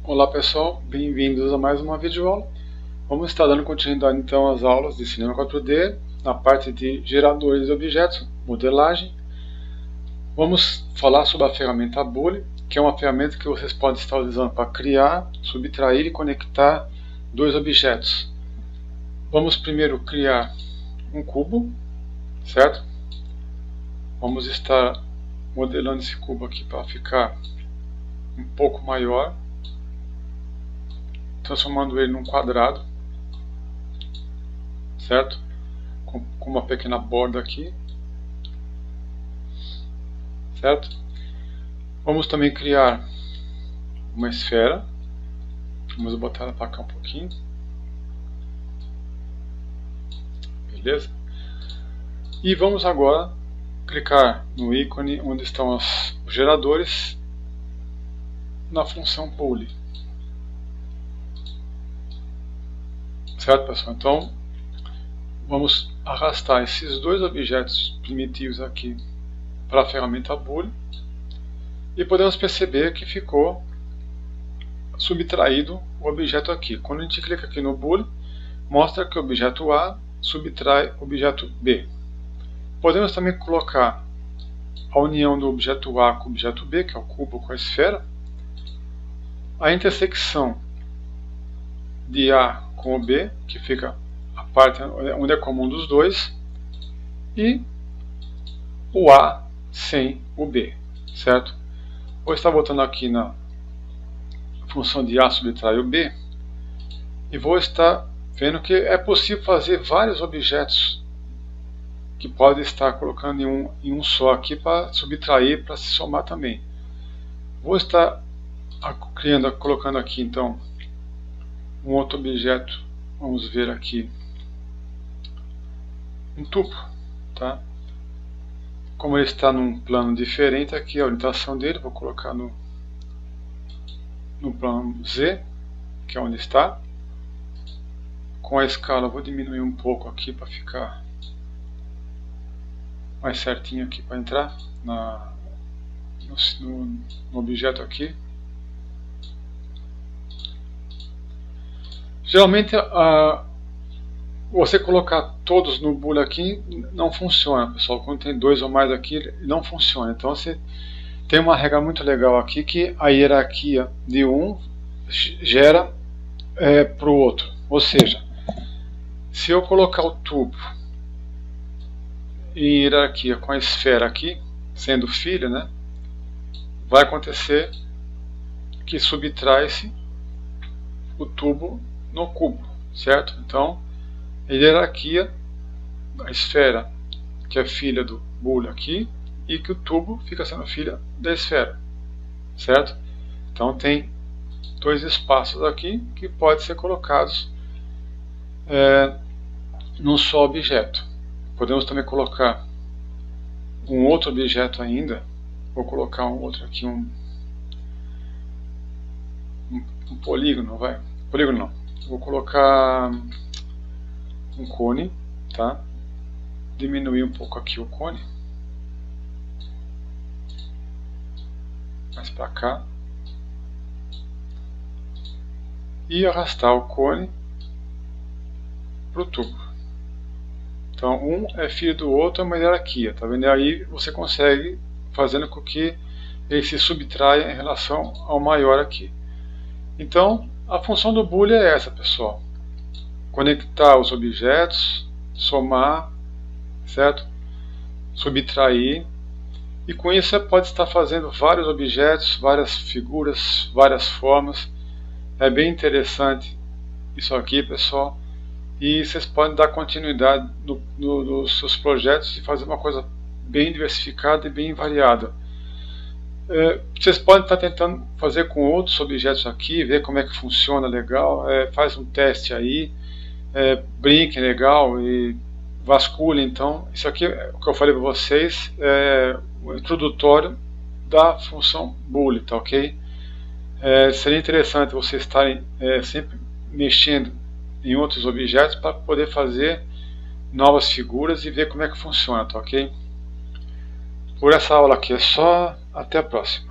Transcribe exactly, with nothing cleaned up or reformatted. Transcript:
Olá pessoal, bem-vindos a mais uma videoaula. Vamos estar dando continuidade então às aulas de Cinema quatro D, na parte de geradores de objetos, modelagem. Vamos falar sobre a ferramenta Boolean, que é uma ferramenta que vocês podem estar usando para criar, subtrair e conectar dois objetos. Vamos primeiro criar um cubo, certo? Vamos estar modelando esse cubo aqui para ficar um pouco maior, transformando ele num quadrado, certo? Com, com uma pequena borda aqui, certo? Vamos também criar uma esfera. Vamos botar ela para cá um pouquinho, beleza? E vamos agora clicar no ícone onde estão os geradores na função Boolean. Certo, pessoal? Então, vamos arrastar esses dois objetos primitivos aqui para a ferramenta Boolean e podemos perceber que ficou subtraído o objeto aqui. Quando a gente clica aqui no Boolean, mostra que o objeto A subtrai o objeto B. Podemos também colocar a união do objeto A com o objeto B, que é o cubo com a esfera, a intersecção de A com o B, que fica a parte onde é comum dos dois, e o A sem o B, certo? Vou estar voltando aqui na função de A subtrai o B e vou estar vendo que é possível fazer vários objetos que pode estar colocando em um, em um só aqui para subtrair, para se somar também. Vou estar criando, colocando aqui então um outro objeto, vamos ver aqui, um tubo, tá? Como ele está num plano diferente aqui, a orientação dele, vou colocar no, no plano Z, que é onde está. Com a escala vou diminuir um pouco aqui para ficar mais certinho aqui para entrar na, no, no objeto aqui. Geralmente, a, você colocar todos no Boolean aqui não funciona, pessoal. Quando tem dois ou mais aqui, não funciona. Então, você tem uma regra muito legal aqui, que a hierarquia de um gera é, para o outro. Ou seja, se eu colocar o tubo em hierarquia com a esfera aqui, sendo filha, né, vai acontecer que subtrai-se o tubo no cubo, certo? Então, a hierarquia da esfera, que é filha do Boolean aqui, e que o tubo fica sendo filha da esfera, certo? Então, tem dois espaços aqui que podem ser colocados é, num só objeto. Podemos também colocar um outro objeto ainda. Vou colocar um outro aqui, um, um, um polígono, vai? Polígono não. Vou colocar um cone, tá? Diminuir um pouco aqui o cone, mais para cá, e arrastar o cone para o tubo. Então, um é filho do outro, é uma hierarquia, tá vendo? E aí você consegue fazendo com que ele se subtraia em relação ao maior aqui. Então, a função do Boolean é essa, pessoal: conectar os objetos, somar, certo? Subtrair, e com isso você pode estar fazendo vários objetos, várias figuras, várias formas. É bem interessante isso aqui, pessoal, e vocês podem dar continuidade no, no, nos seus projetos e fazer uma coisa bem diversificada e bem variada. É, vocês podem estar tentando fazer com outros objetos aqui, ver como é que funciona legal, é, faz um teste aí, é, brinque legal e vasculhe. Então, isso aqui, o que eu falei para vocês, é o introdutório da função Boolean, tá ok? É, seria interessante vocês estarem é, sempre mexendo em outros objetos para poder fazer novas figuras e ver como é que funciona, tá ok? Por essa aula aqui é só, até a próxima.